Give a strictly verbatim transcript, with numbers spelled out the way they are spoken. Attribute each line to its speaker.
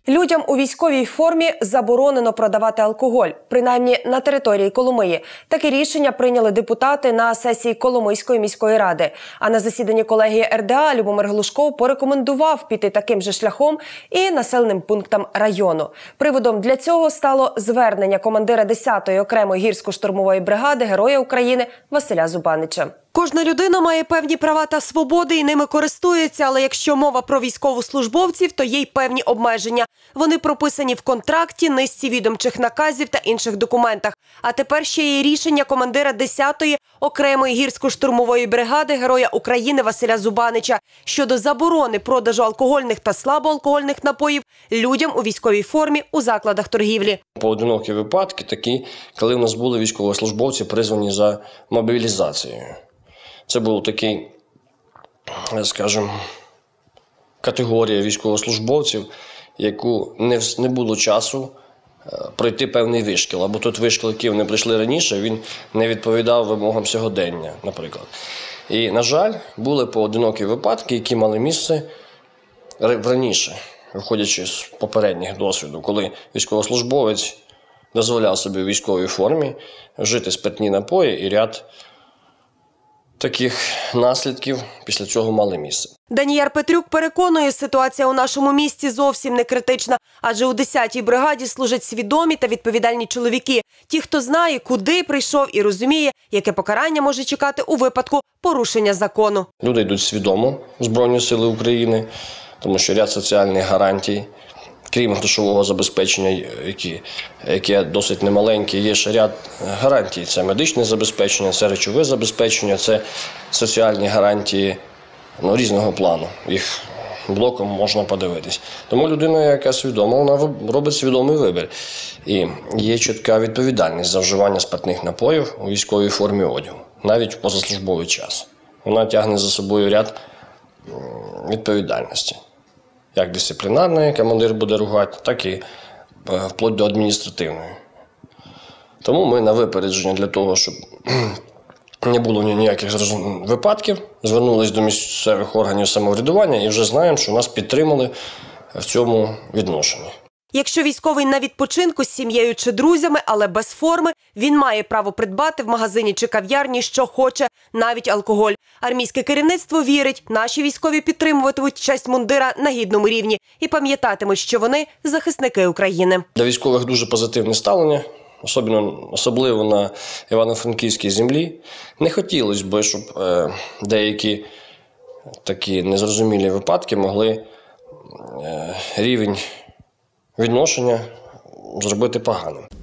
Speaker 1: Людям у військовій формі заборонено продавати алкоголь, принаймні на території Коломиї. Таке рішення прийняли депутати на сесії Коломийської міської ради. А на засіданні колегії ер де а Любомир Глушков порекомендував піти таким же шляхом і населеним пунктам району. Приводом для цього стало звернення командира десятої окремої гірсько-штурмової бригади Героя України Василя Зубанича. Кожна людина має певні права та свободи і ними користується, але якщо мова про військовослужбовців, то є й певні обмеження. Вони прописані в контракті, низці відомчих наказів та інших документах. А тепер ще є рішення командира десятої окремої гірсько-штурмової бригади Героя України Василя Зубанича щодо заборони продажу алкогольних та слабоалкогольних напоїв людям у військовій формі у закладах торгівлі.
Speaker 2: Поодинокі випадки такі, коли в нас були військовослужбовці призвані за мобілізацією. Це був такий, скажімо, категорія військовослужбовців, яку не, не було часу пройти певний вишкіл. Або тут вишкіл, який вони прийшли раніше, він не відповідав вимогам сьогодення, наприклад. І, на жаль, були поодинокі випадки, які мали місце раніше, виходячи з попередніх досвіду, коли військовослужбовець дозволяв собі у військовій формі вжити спиртні напої і ряд таких наслідків після цього мали місце.
Speaker 1: Даніяр Петрюк переконує, ситуація у нашому місті зовсім не критична, адже у десятій бригаді служать свідомі та відповідальні чоловіки. Ті, хто знає, куди прийшов і розуміє, яке покарання може чекати у випадку порушення закону.
Speaker 2: Люди йдуть свідомо в Збройні Сили України, тому що ряд соціальних гарантій, крім грошового забезпечення, які, яке досить немаленьке, є ще ряд гарантій. Це медичне забезпечення, це речове забезпечення, це соціальні гарантії ну, різного плану. Їх блоком можна подивитись. Тому людина, яка свідома, вона робить свідомий вибір. І є чітка відповідальність за вживання спиртних напоїв у військовій формі одягу, навіть в позаслужбовий час. Вона тягне за собою ряд відповідальності. Як дисциплінарної, командир буде ругати, так і вплоть до адміністративної. Тому ми на випередження для того, щоб не було ніяких випадків, звернулися до місцевих органів самоврядування і вже знаємо, що нас підтримали в цьому відношенні.
Speaker 1: Якщо військовий на відпочинку з сім'єю чи друзями, але без форми, він має право придбати в магазині чи кав'ярні, що хоче, навіть алкоголь. Армійське керівництво вірить, наші військові підтримуватимуть честь мундира на гідному рівні і пам'ятатимуть, що вони – захисники України.
Speaker 2: Для військових дуже позитивне ставлення, особливо, особливо на Івано-Франківській землі. Не хотілося б, щоб е, деякі такі незрозумілі випадки могли е, рівень відношення зробити поганим.